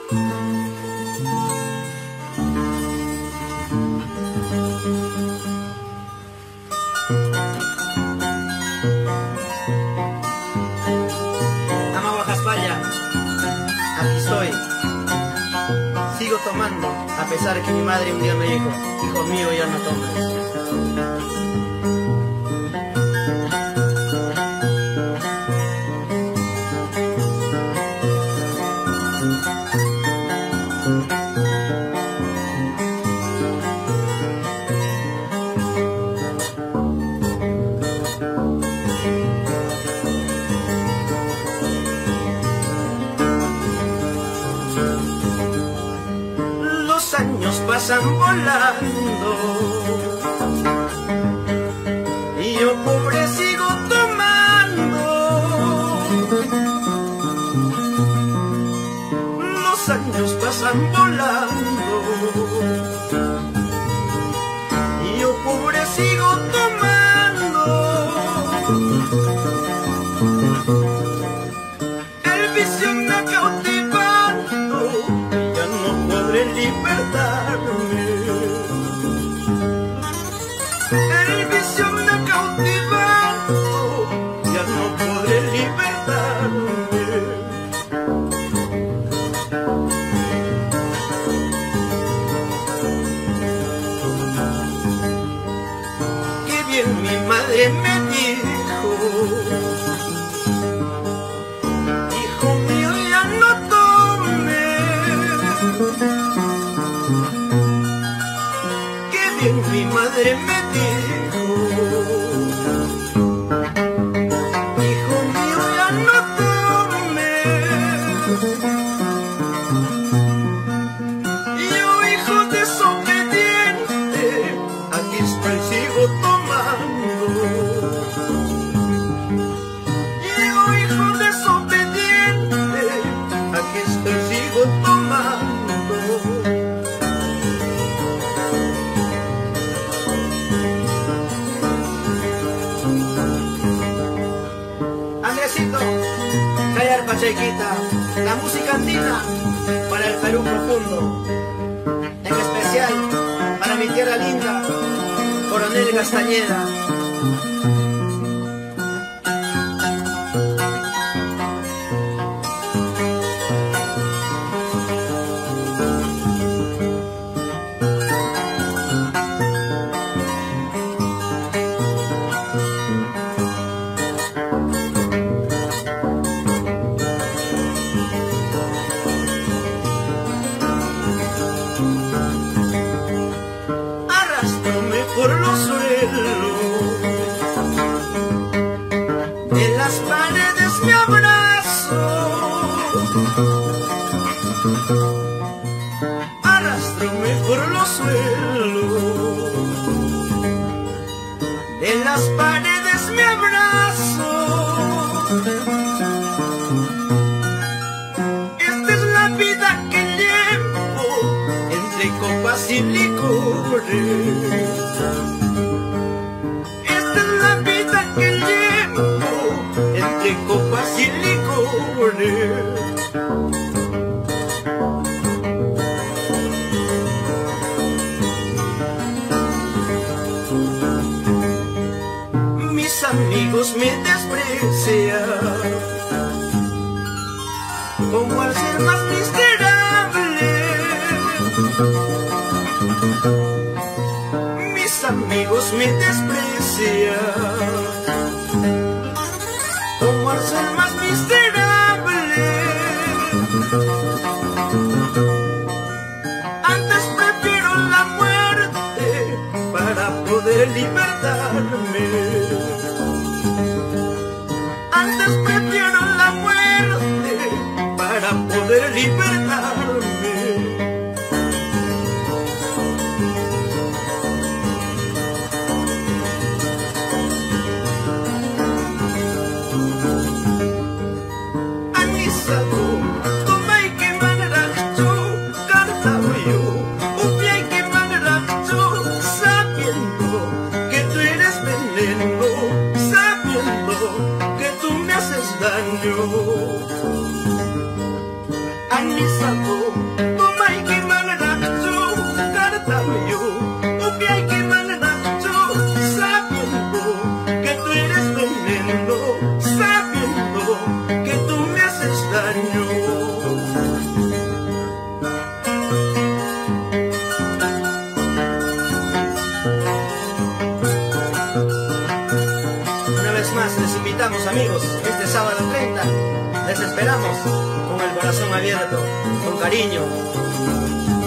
Aquí estoy, sigo tomando, a pesar que mi madre un día me dijo, hijo mío, ya no tomes. Los años pasan volando y yo pobre sigo tomando. Los años pasan volando y yo pobre sigo tomando. El vicio me ha cautivado, ya no podré libertarme. El vicio me ha cautivado, ya no podré libertarme. Qué bien mi madre me dijo, hijo mío, ya no tomes. Qué bien mi madre me dijo, hijo mío, ya no tomes. Yo, hijo desobediente, aquí estoy, sigo tomando. Yo, hijo desobediente, aquí estoy, sigo tomando. Andresito, callar Pachequita, la música andina para el Perú profundo, en especial para mi tierra linda, Coronel Castañeda. Arrástrame por los suelos, en las paredes me abrazo. Arrástrame por los suelos, en las paredes me abrazo. Esta es la vida que llevo entre copas y licores. Esta es la vida que llevo entre copas y licores. Mis amigos me desprecian como al ser más miserable. Mis amigos me desprecian como al ser más miserable. Antes prefiero la muerte para poder libertarme. Antes prefiero la muerte para poder libertarme. Anisado, tomay que manrakcho, cartabuyo, upiay que manrakcho, sabiendo que tú eres veneno, sabiendo que tú me haces daño. Anisa Les invitamos, amigos, este sábado 30 les esperamos con el corazón abierto, con cariño.